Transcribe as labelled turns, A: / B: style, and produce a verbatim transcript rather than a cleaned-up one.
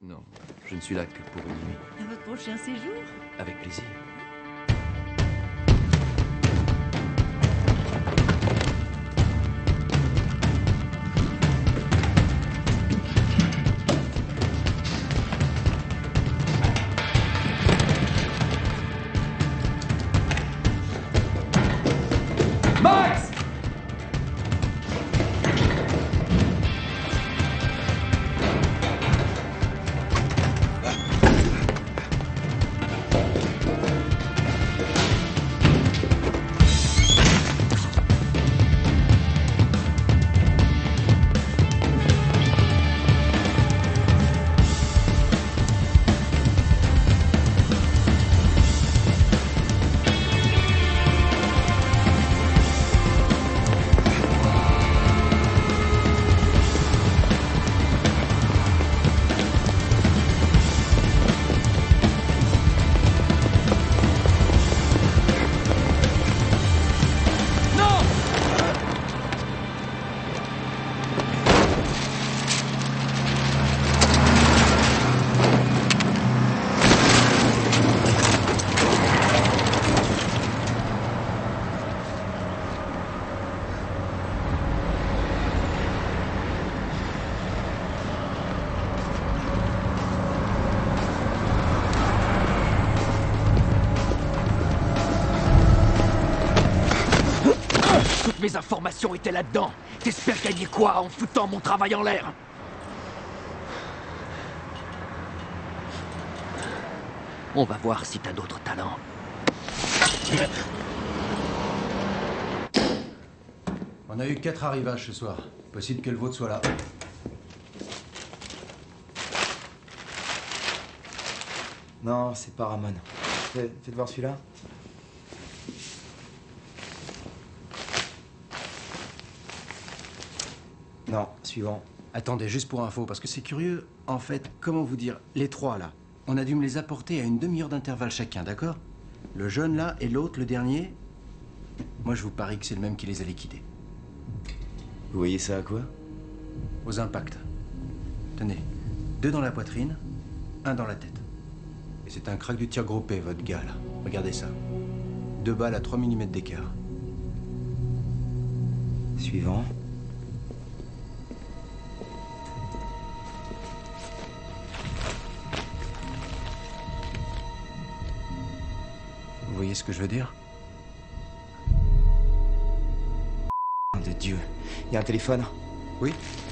A: Non, je ne suis là que pour une nuit.
B: À votre prochain séjour?
A: Avec plaisir.
C: Max!
D: Toutes mes informations étaient là-dedans. T'espères gagner quoi en foutant mon travail en l'air? On va voir si t'as d'autres talents.
E: On a eu quatre arrivages ce soir. Possible que le vôtre soit là.
C: Non, c'est pas Ramon. Fais- Faites voir celui-là. Non, suivant.
E: Attendez, juste pour info, parce que c'est curieux. En fait, comment vous dire, les trois là, on a dû me les apporter à une demi-heure d'intervalle chacun, d'accord? Le jeune là et l'autre, le dernier, moi je vous parie que c'est le même qui les a liquidés.
C: Vous voyez ça à quoi?
E: Aux impacts. Tenez, deux dans la poitrine, un dans la tête. Et c'est un crack du tir groupé, votre gars là. Regardez ça. Deux balles à trois millimètres d'écart.
C: Suivant.
E: Vous voyez ce que je veux dire?
C: De Dieu. Il y a un téléphone?
E: Oui?